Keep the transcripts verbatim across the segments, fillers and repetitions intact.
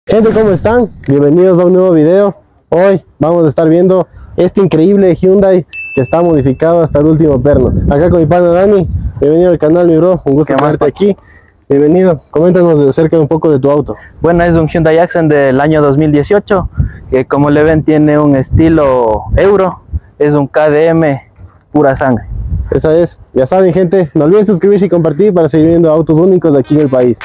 Gente, ¿cómo están? Bienvenidos a un nuevo video. Hoy vamos a estar viendo este increíble Hyundai que está modificado hasta el último perno. Acá con mi pana Dani. Bienvenido al canal, mi bro. Un gusto tenerte aquí. Bienvenido. Coméntanos acerca de un poco de tu auto. Bueno, es un Hyundai Accent del año dos mil dieciocho, que como le ven tiene un estilo Euro. Es un K D M pura sangre. Esa es. Ya saben, gente, no olviden suscribirse y compartir para seguir viendo autos únicos aquí en el país.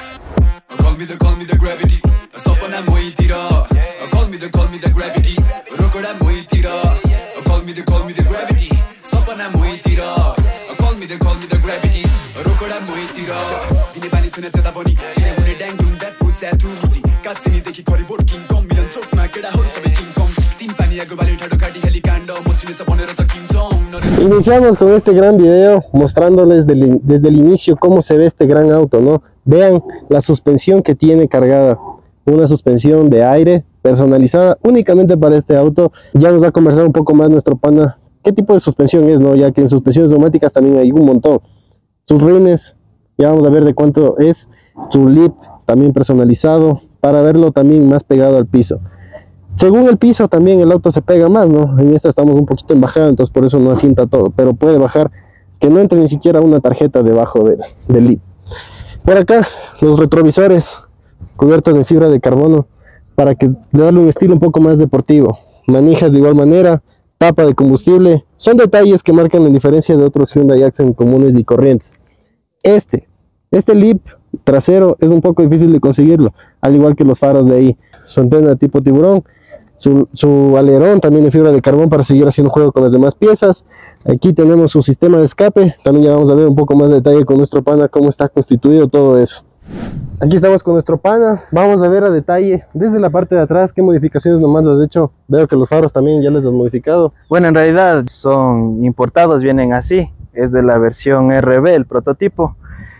Iniciamos con este gran video mostrándoles del, desde el inicio cómo se ve este gran auto, ¿no? Vean la suspensión que tiene cargada, una suspensión de aire personalizada únicamente para este auto. Ya nos va a conversar un poco más nuestro pana qué tipo de suspensión es, ¿no? Ya que en suspensiones neumáticas también hay un montón. Sus rines, ya vamos a ver de cuánto es. Su lip también personalizado para verlo también más pegado al piso. Según el piso también el auto se pega más, ¿no? En esta estamos un poquito en bajada, entonces por eso no asienta todo, pero puede bajar, que no entre ni siquiera una tarjeta debajo de, del lip. Por acá, los retrovisores cubiertos en fibra de carbono para que le darle un estilo un poco más deportivo. Manijas de igual manera, tapa de combustible, son detalles que marcan la diferencia de otros Hyundai Accent comunes y corrientes. Este, este lip trasero es un poco difícil de conseguirlo, al igual que los faros de ahí. Su antena tipo tiburón. Su, su alerón también en fibra de carbón para seguir haciendo juego con las demás piezas. Aquí tenemos su sistema de escape. También ya vamos a ver un poco más de detalle con nuestro pana cómo está constituido todo eso. Aquí estamos con nuestro pana. Vamos a ver a detalle desde la parte de atrás qué modificaciones nomás les has hecho. Veo que los faros también ya les has modificado. Bueno, en realidad son importados, vienen así. Es de la versión R B, el prototipo.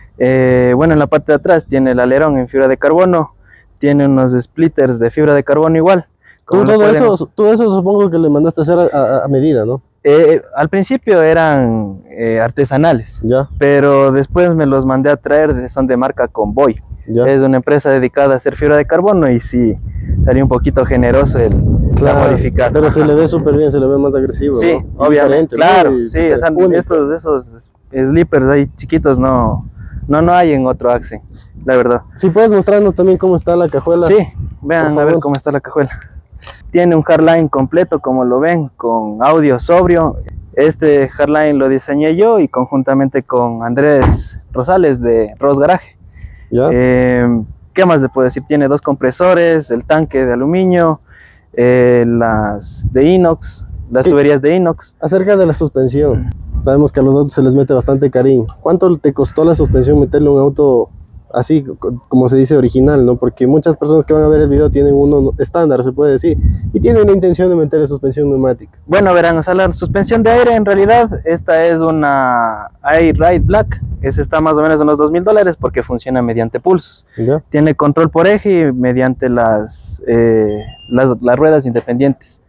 Eh, bueno, en la parte de atrás tiene el alerón en fibra de carbono. Tiene unos splitters de fibra de carbono igual. Tú todo, pueden... eso, todo eso supongo que le mandaste a hacer a, a, a medida, ¿no? Eh, al principio eran eh, artesanales, ya. Pero después me los mandé a traer, son de marca Convoy. Ya. Es una empresa dedicada a hacer fibra de carbono y sí, salió un poquito generoso el claro, modificar. Pero se le ve súper bien, se le ve más agresivo. Sí, ¿no? obviamente, claro, ¿no? sí, esos, esos, esos slippers ahí chiquitos no, no, no hay en otro Accent, la verdad. Si puedes mostrarnos también cómo está la cajuela. Sí, vean a ver cómo está la cajuela. Tiene un hardline completo, como lo ven, con audio sobrio. Este hardline lo diseñé yo y conjuntamente con Andrés Rosales de Ros Garage. ¿Ya? Eh, ¿Qué más le puedo decir? Tiene dos compresores, el tanque de aluminio, eh, las de inox, las ¿Qué? tuberías de inox. Acerca de la suspensión, sabemos que a los autos se les mete bastante cariño. ¿Cuánto te costó la suspensión meterle un auto así, como se dice, original, ¿no? Porque muchas personas que van a ver el video tienen uno estándar, se puede decir, y tienen la intención de meter suspensión neumática. Bueno, verán, o sea, la suspensión de aire en realidad, esta es una Air Ride Black, esa está más o menos en los dos mil dólares porque funciona mediante pulsos. ¿Ya? Tiene control por eje y mediante las, eh, las, las ruedas independientes.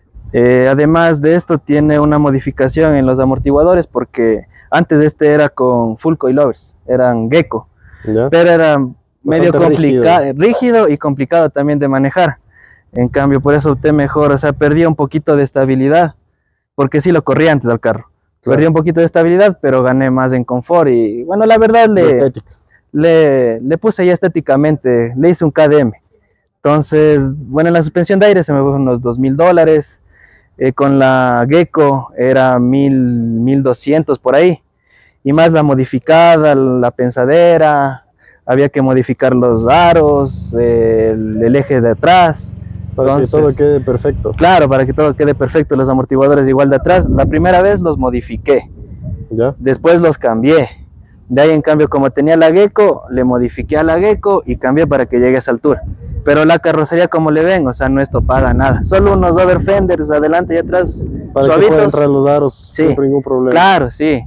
Eh, además de esto tiene una modificación en los amortiguadores porque antes este era con full coilovers, eran Gecko. ¿Ya? Pero era medio complicado, rígido. rígido y complicado también de manejar. En cambio, por eso opté mejor, o sea, perdía un poquito de estabilidad, porque sí lo corría antes al carro. Claro. Perdí un poquito de estabilidad, pero gané más en confort y, bueno, la verdad le, le, le puse ya estéticamente, le hice un K D M. Entonces, bueno, en la suspensión de aire se me fue unos dos mil dólares, eh, con la Gecko era mil, mil doscientos por ahí. Y más la modificada, la pensadera, había que modificar los aros, el, el eje de atrás. Para Entonces, que todo quede perfecto. Claro, para que todo quede perfecto, los amortiguadores igual de atrás. La primera vez los modifiqué, ¿ya? Después los cambié. De ahí en cambio, como tenía la Gecko, le modifiqué a la Gecko y cambié para que llegue a esa altura. Pero la carrocería, como le ven, o sea, no es topada nada. Solo unos over fenders adelante y atrás. Para suavitos. Que puedan entrar los aros sí, sin ningún problema. Claro, sí.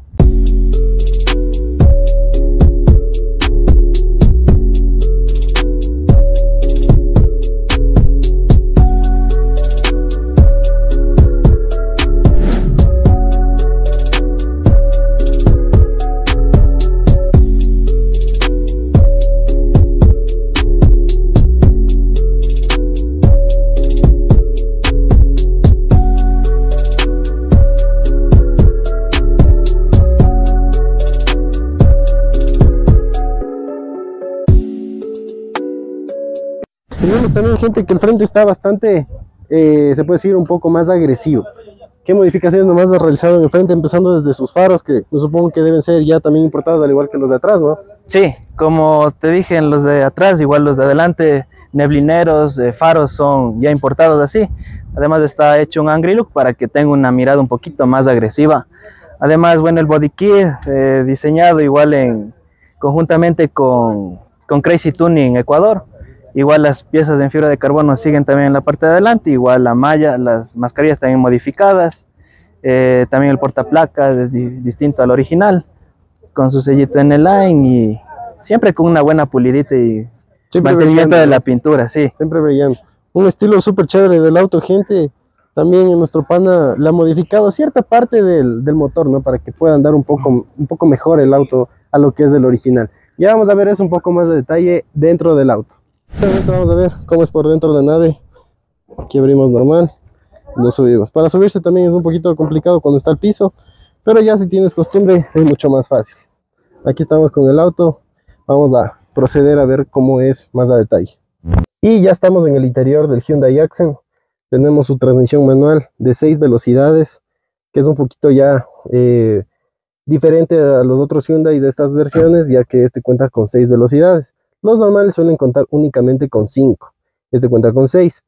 Tenemos también, gente, que el frente está bastante, eh, se puede decir, un poco más agresivo. ¿Qué modificaciones nomás has realizado en el frente, empezando desde sus faros, que me supongo que deben ser ya también importados, al igual que los de atrás, ¿no? Sí, como te dije, en los de atrás, igual los de adelante, neblineros, eh, faros son ya importados así. Además está hecho un angry look para que tenga una mirada un poquito más agresiva. Además, bueno, el body kit eh, diseñado igual en conjuntamente con, con Crazy Tuning Ecuador. Igual las piezas en fibra de carbono siguen también en la parte de adelante, igual la malla, las mascarillas también modificadas, eh, también el portaplacas es di distinto al original, con su sellito en el line y siempre con una buena pulidita y siempre mantenimiento de la pintura, sí. Siempre brillando. Un estilo súper chévere del auto, gente. También en nuestro pana le ha modificado cierta parte del, del motor, ¿no? Para que pueda andar un poco, un poco mejor el auto a lo que es del original. Ya vamos a ver eso un poco más de detalle dentro del auto. Vamos a ver cómo es por dentro la nave. Aquí abrimos normal, nos subimos. Para subirse también es un poquito complicado cuando está al piso, pero ya si tienes costumbre es mucho más fácil. Aquí estamos con el auto, vamos a proceder a ver cómo es más a detalle. Y ya estamos en el interior del Hyundai Accent. Tenemos su transmisión manual de seis velocidades, que es un poquito ya eh, diferente a los otros Hyundai de estas versiones, ya que este cuenta con seis velocidades. Los normales suelen contar únicamente con cinco, este cuenta con seis.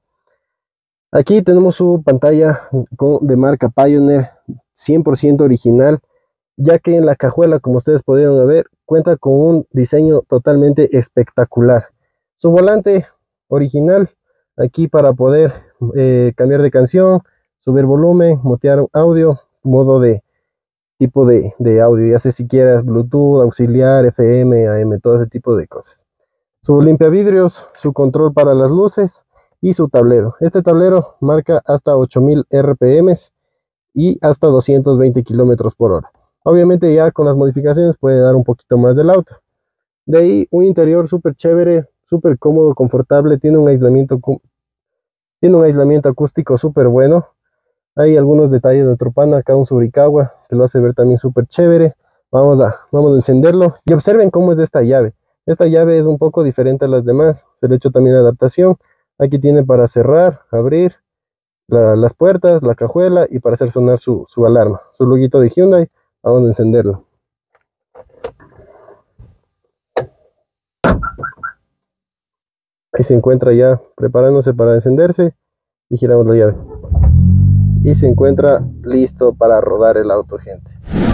Aquí tenemos su pantalla de marca Pioneer, cien por ciento original, ya que en la cajuela, como ustedes pudieron ver, cuenta con un diseño totalmente espectacular. Su volante original, aquí para poder eh, cambiar de canción, subir volumen, mutear audio, modo de tipo de, de audio, ya sé si quieras Bluetooth, auxiliar, F M, A M, todo ese tipo de cosas. Su limpiavidrios, su control para las luces y su tablero. Este tablero marca hasta ocho mil R P M y hasta doscientos veinte kilómetros por hora. Obviamente ya con las modificaciones puede dar un poquito más del auto. De ahí un interior súper chévere, súper cómodo, confortable, tiene un aislamiento, tiene un aislamiento acústico súper bueno. Hay algunos detalles de otro pana, acá un Surikawa, que lo hace ver también súper chévere. Vamos a, vamos a encenderlo y observen cómo es esta llave. Esta llave es un poco diferente a las demás, se le ha hecho también adaptación. Aquí tiene para cerrar, abrir la, las puertas, la cajuela y para hacer sonar su, su alarma. Su loguito de Hyundai, vamos a encenderlo. Ahí se encuentra ya preparándose para encenderse y giramos la llave. Y se encuentra listo para rodar el auto, gente.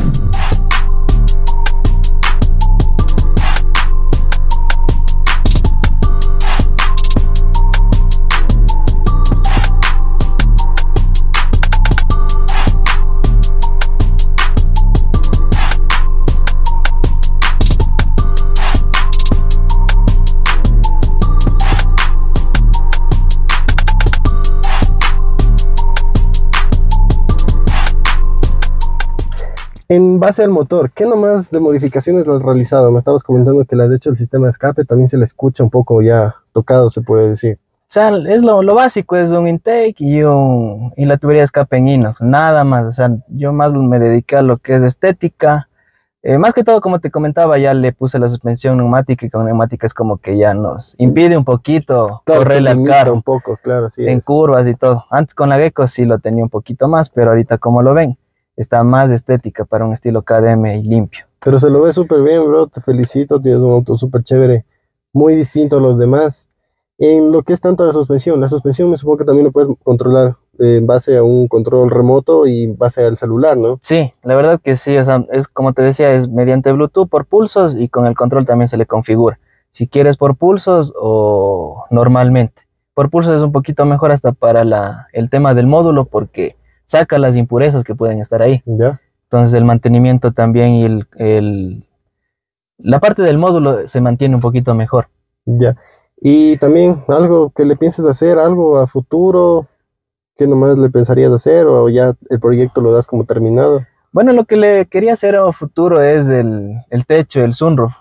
En base al motor, ¿qué nomás de modificaciones le has realizado? Me estabas comentando que le has hecho el sistema de escape, también se le escucha un poco ya tocado, se puede decir. O sea, es lo, lo básico, es un intake y, un, y la tubería de escape en inox, nada más. O sea, yo más me dediqué a lo que es estética. Eh, más que todo, como te comentaba, ya le puse la suspensión neumática y con neumática es como que ya nos impide un poquito claro, correrle al carro. Un poco, claro, sí en es. curvas y todo. Antes con la Gecko sí lo tenía un poquito más, pero ahorita como lo ven, está más estética para un estilo K D M y limpio. Pero se lo ve súper bien, bro, te felicito, tienes un auto súper chévere, muy distinto a los demás. En lo que es tanto la suspensión, la suspensión me supongo que también lo puedes controlar eh, en base a un control remoto y en base al celular, ¿no? Sí, la verdad que sí, o sea, es como te decía, es mediante Bluetooth por pulsos y con el control también se le configura. Si quieres por pulsos o normalmente. Por pulsos es un poquito mejor hasta para la, el tema del módulo porque saca las impurezas que pueden estar ahí. ¿Ya? Entonces el mantenimiento también y el, el, la parte del módulo se mantiene un poquito mejor. Ya. Y también algo que le pienses hacer, algo a futuro, ¿qué nomás le pensarías hacer o ya el proyecto lo das como terminado? Bueno, lo que le quería hacer a futuro es el, el techo, el sunroof,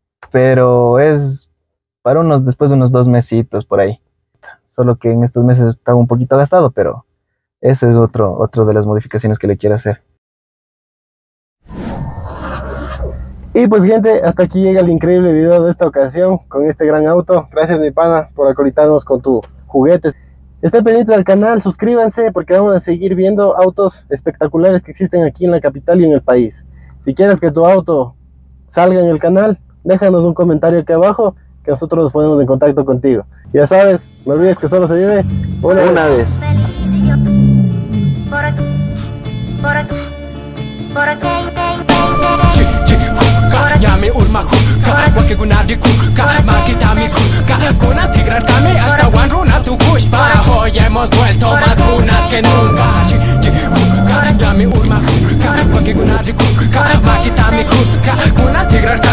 pero es para unos, después de unos dos mesitos por ahí. Solo que en estos meses estaba un poquito gastado, pero ese es otro, otro de las modificaciones que le quiero hacer. Y pues gente, hasta aquí llega el increíble video de esta ocasión con este gran auto. Gracias mi pana por acolitarnos con tu juguete. Estén pendientes del canal, suscríbanse porque vamos a seguir viendo autos espectaculares que existen aquí en la capital y en el país. Si quieres que tu auto salga en el canal, déjanos un comentario aquí abajo que nosotros nos ponemos en contacto contigo. Ya sabes, no olvides que solo se vive una, una vez. Nyami urmaku ka wake gunadi ku ka makitami ku ka kuna tigrar kami hasta one runa tu pushpa hoy hemos vuelto más runas que nunca Nyami urmaku ka wake gunadi ku ka makitami ku ka kuna tigrar